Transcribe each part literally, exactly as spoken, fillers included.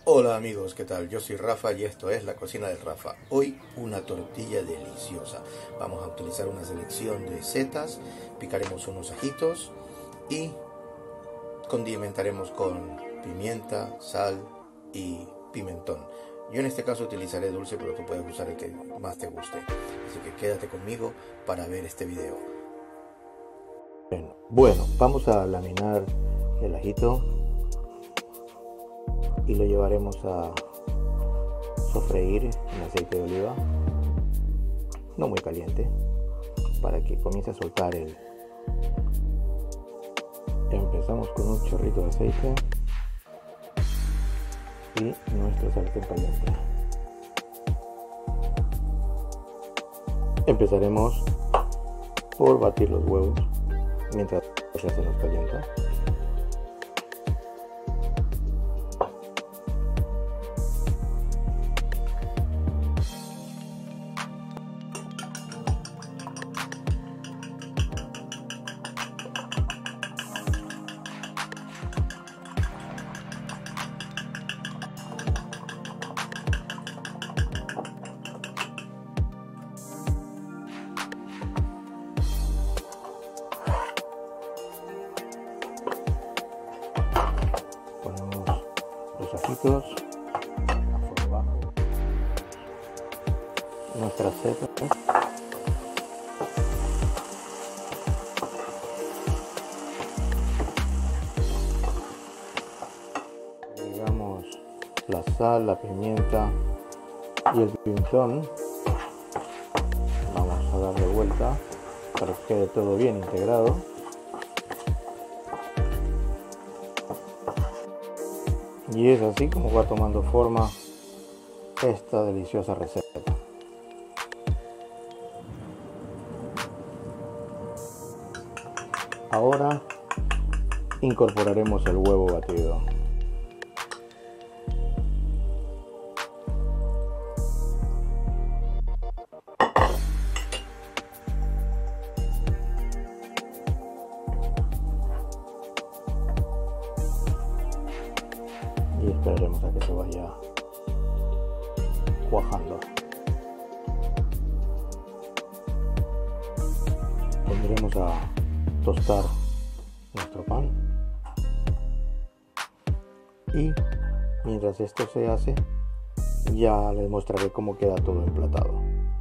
Hola amigos, ¿qué tal? Yo soy Rafa y esto es La Cocina de Rafa. Hoy una tortilla deliciosa. Vamos a utilizar una selección de setas, picaremos unos ajitos y condimentaremos con pimienta, sal y pimentón. Yo en este caso utilizaré dulce, pero tú puedes usar el que más te guste. Así que quédate conmigo para ver este video. Bueno, bueno, vamos a laminar el ajito y lo llevaremos a sofreír en aceite de oliva, no muy caliente, para que comience a soltar el. Empezamos con un chorrito de aceite y nuestro sartén caliente. Empezaremos por batir los huevos mientras se nos calienta. Ajitos por abajo, nuestras setas, agregamos la sal, la pimienta y el pimentón. Vamos a darle vuelta para que quede todo bien integrado. Y es así como va tomando forma esta deliciosa receta. Ahora incorporaremos el huevo batido. Y esperaremos a que se vaya cuajando. Pondremos a tostar nuestro pan y mientras esto se hace ya les mostraré cómo queda todo emplatado.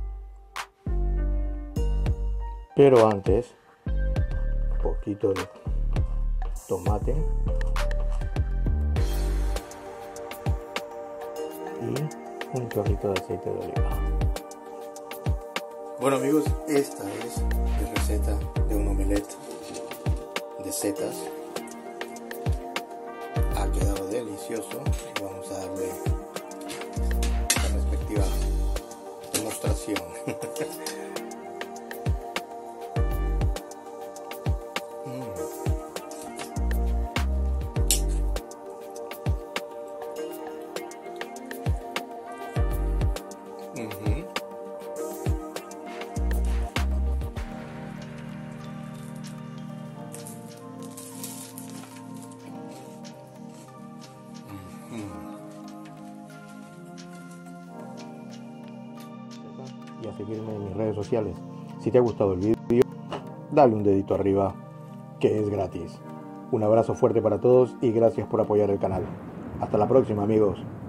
Pero antes, un poquito de tomate y un chorrito de aceite de oliva. Bueno amigos, esta es la receta de un omelette de setas. Ha quedado delicioso. Vamos a darle la respectiva demostración. Y a seguirme en mis redes sociales. Si te ha gustado el vídeo, dale un dedito arriba, que es gratis. Un abrazo fuerte para todos y gracias por apoyar el canal. Hasta la próxima amigos.